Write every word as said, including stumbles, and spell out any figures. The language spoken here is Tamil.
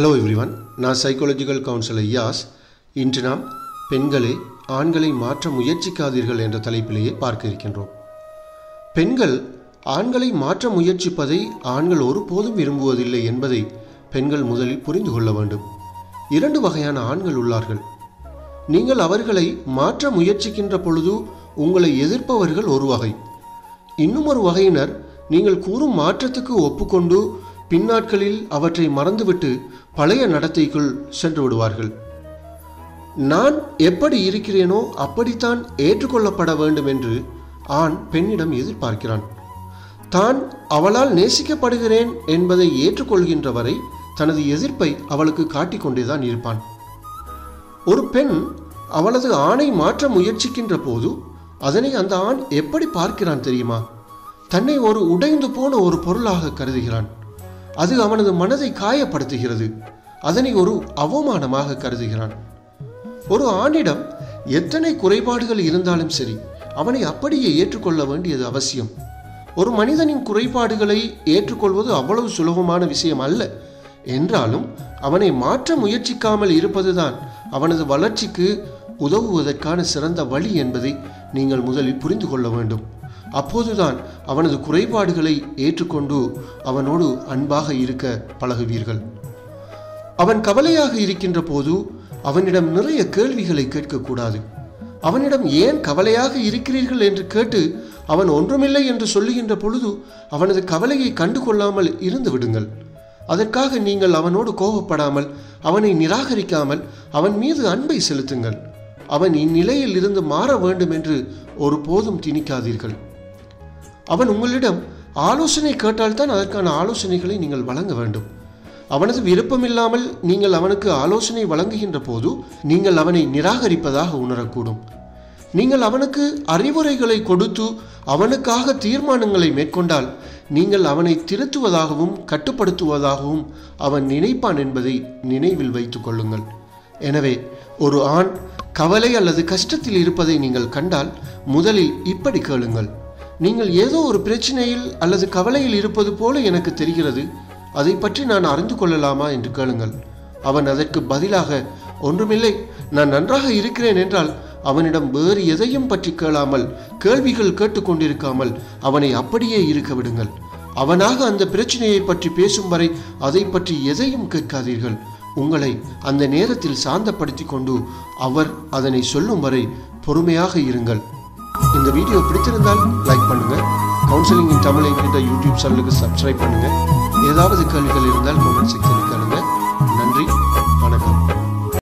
ஹலோ எவ்ரிவன், நான் சைக்காலஜிக்கல் கவுன்சிலர் யாஸ். இன்று நாம் பெண்களே ஆண்களை மாற்ற முயற்சிக்காதீர்கள் என்ற தலைப்பிலேயே பார்க்க இருக்கின்றோம். பெண்கள் ஆண்களை மாற்ற முயற்சிப்பதை ஆண்கள் ஒருபோதும் விரும்புவதில்லை என்பதை பெண்கள் முதலில் புரிந்து கொள்ள வேண்டும். இரண்டு வகையான ஆண்கள் உள்ளார்கள். நீங்கள் அவர்களை மாற்ற முயற்சிக்கின்ற பொழுது உங்களை எதிர்ப்பவர்கள் ஒரு வகை. இன்னும் ஒரு வகையினர் நீங்கள் கூறும் மாற்றத்துக்கு ஒப்புக்கொண்டு பின்னாட்களில் அவற்றை மறந்துவிட்டு பழைய நடத்தைக்குள் சென்று விடுவார்கள். நான் எப்படி இருக்கிறேனோ அப்படித்தான் ஏற்றுக்கொள்ளப்பட வேண்டும் என்று ஆண் பெண்ணிடம் எதிர்பார்க்கிறான். தான் அவளால் நேசிக்கப்படுகிறேன் என்பதை ஏற்றுக்கொள்கின்ற வரை தனது எதிர்ப்பை அவளுக்கு காட்டிக்கொண்டேதான் இருப்பான். ஒரு பெண் அவளது ஆணை மாற்ற முயற்சிக்கின்ற போது அதனை அந்த ஆண் எப்படி பார்க்கிறான் தெரியுமா? தன்னை ஒரு உடைந்து போன ஒரு பொருளாக கருதுகிறான். அது அவனது மனதை காயப்படுத்துகிறது. அதனை ஒரு அவமானமாக கருதுகிறான். ஒரு ஆணிடம் எத்தனை குறைபாடுகள் இருந்தாலும் சரி, அவனை அப்படியே ஏற்றுக்கொள்ள வேண்டியது அவசியம். ஒரு மனிதனின் குறைபாடுகளை ஏற்றுக்கொள்வது அவ்வளவு சுலபமான விஷயம் அல்ல. என்றாலும் அவனை மாற்ற முயற்சிக்காமல் இருப்பதுதான் அவனது வளர்ச்சிக்கு உதவுவதற்கான சிறந்த வழி என்பதை நீங்கள் முதலில் புரிந்து கொள்ள வேண்டும். அப்போதுதான் அவனது குறைபாடுகளை ஏற்றுக்கொண்டு அவனோடு அன்பாக இருக்க பழகுவீர்கள். அவன் கவலையாக இருக்கின்ற போது அவனிடம் நிறைய கேள்விகளை கேட்கக்கூடாது. அவனிடம் ஏன் கவலையாக இருக்கிறீர்கள் என்று கேட்டு அவன் ஒன்றுமில்லை என்று சொல்லுகின்ற பொழுது அவனது கவலையை கண்டுகொள்ளாமல் இருந்து விடுங்கள். அதற்காக நீங்கள் அவனோடு கோபப்படாமல், அவனை நிராகரிக்காமல் அவன் மீது அன்பை செலுத்துங்கள். அவன் இந்நிலையில் இருந்து மாற வேண்டும் என்று ஒருபோதும் திணிக்காதீர்கள். அவன் உங்களிடம் ஆலோசனை கேட்டால்தான் அதற்கான ஆலோசனைகளை நீங்கள் வழங்க வேண்டும். அவனது விருப்பமில்லாமல் நீங்கள் அவனுக்கு ஆலோசனை வழங்குகின்ற போது நீங்கள் அவனை நிராகரிப்பதாக உணரக்கூடும். நீங்கள் அவனுக்கு அறிவுரைகளை கொடுத்து அவனுக்காக தீர்மானங்களை மேற்கொண்டால் நீங்கள் அவனை திருத்துவதாகவும் கட்டுப்படுத்துவதாகவும் அவன் நினைப்பான் என்பதை நினைவில் வைத்துக் கொள்ளுங்கள். எனவே ஒரு ஆண் கவலை அல்லது கஷ்டத்தில் இருப்பதை நீங்கள் கண்டால் முதலில் இப்படி கேளுங்கள்: நீங்கள் ஏதோ ஒரு பிரச்சனையில் அல்லது கவலையில் இருப்பது போல எனக்கு தெரிகிறது, அதை பற்றி நான் அறிந்து கொள்ளலாமா என்று கேளுங்கள். அவன் அதற்கு பதிலாக ஒன்றுமில்லை, நான் நன்றாக இருக்கிறேன் என்றால் அவனிடம் வேறு எதையும் பற்றி கேளாமல், கேள்விகள் கேட்டுக்கொண்டிருக்காமல் அவனை அப்படியே இருக்க விடுங்கள். அவனாக அந்த பிரச்சனையை பற்றி பேசும் வரை அதை பற்றி எதையும் கேட்காதீர்கள். உங்களை அந்த நேரத்தில் சாந்தப்படுத்தி கொண்டு அவர் அதனை சொல்லும் வரை பொறுமையாக இருங்கள். இந்த வீடியோ பிடித்திருந்தால் லைக் பண்ணுங்க. கவுன்சிலிங் இன் தமிழ் என்கின்ற யூடியூப் சேனலுக்கு சப்ஸ்கிரைப் பண்ணுங்க. ஏதாவது கேள்விகள் இருந்தால் கமெண்ட் செக்ஷனில்